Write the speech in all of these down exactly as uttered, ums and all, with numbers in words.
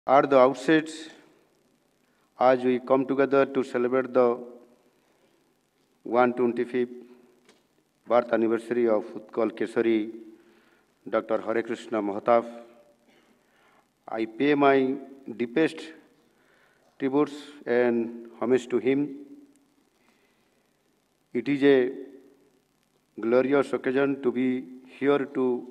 At the outset, as we come together to celebrate the one hundred twenty-fifth birth anniversary of Utkal Kesari, Doctor Hare Krishna Mahatab, I pay my deepest tributes and homage to him. It is a glorious occasion to be here to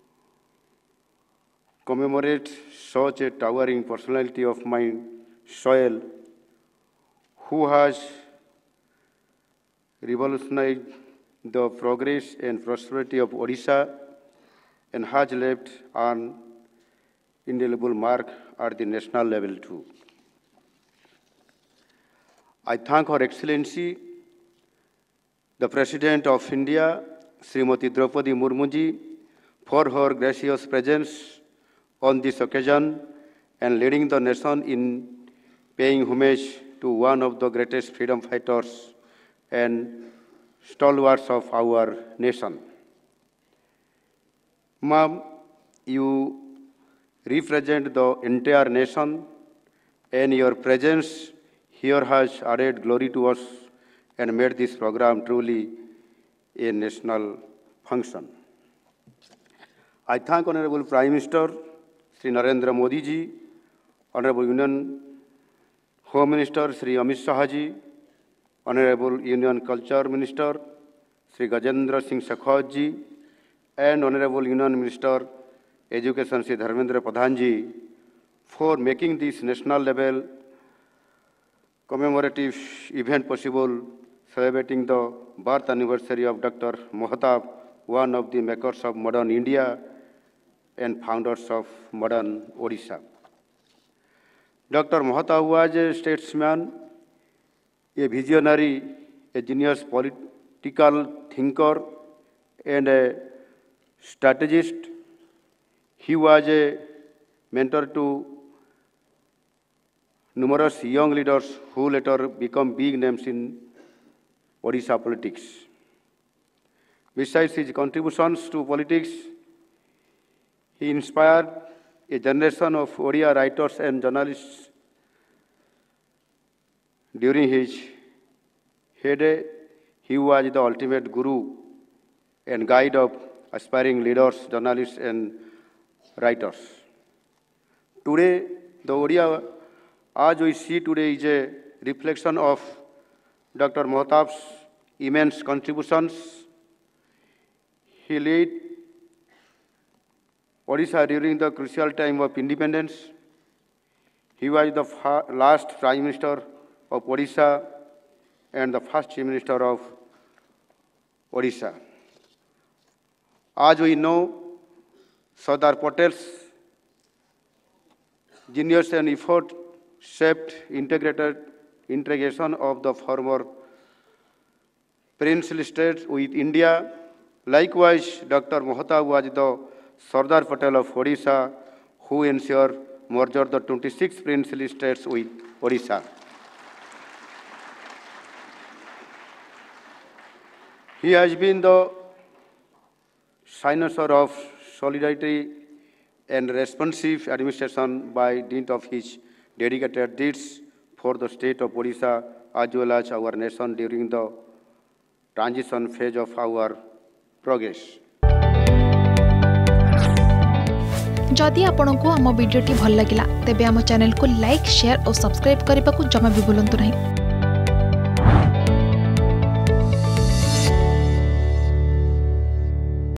commemorate such a towering personality of my soil who has revolutionized the progress and prosperity of Odisha and has left an indelible mark at the national level too. I thank Her Excellency, the President of India, Srimati Draupadi Murmuji, for her gracious presence on this occasion and leading the nation in paying homage to one of the greatest freedom fighters and stalwarts of our nation. Ma'am, you represent the entire nation, and your presence here has added glory to us and made this program truly a national function. I thank Honorable Prime Minister Sri Narendra Modi ji, Honorable Union Home Minister Sri Amit Shah ji, Honorable Union Culture Minister Sri Gajendra Singh Shekhawat ji, and Honorable Union Minister Education Sri Dharmendra Pradhan ji for making this national level commemorative event possible, celebrating the birth anniversary of Doctor Mahatab, one of the makers of modern India and founders of modern Odisha. Doctor Mahatab was a statesman, a visionary, a genius political thinker, and a strategist. He was a mentor to numerous young leaders who later become big names in Odisha politics. Besides his contributions to politics, he inspired a generation of Odia writers and journalists. During his heyday, he was the ultimate guru and guide of aspiring leaders, journalists, and writers. Today, the Odia, as we see today, is a reflection of Doctor Mahatab's immense contributions. He led Odisha during the crucial time of independence. He was the last Prime Minister of Odisha and the first Chief Minister of Odisha. As we know, Sardar Patel's genius and effort shaped integrated integration of the former princely states with India. Likewise, Doctor Mahatab was the Sardar Patel of Odisha, who ensured merger of the twenty-six princely states with Odisha. He has been the cynosure of solidarity and responsive administration by dint of his dedicated deeds for the state of Odisha as well as our nation during the transition phase of our progress. जदि आपंक आम भिडी भल लगा तेब आम channel को like share और subscribe करने को जमा भी भूलु नहीं।